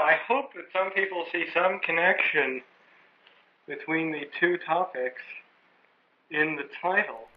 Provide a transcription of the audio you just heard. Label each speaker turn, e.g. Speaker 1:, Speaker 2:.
Speaker 1: I hope that some people see some connection between the two topics in the title.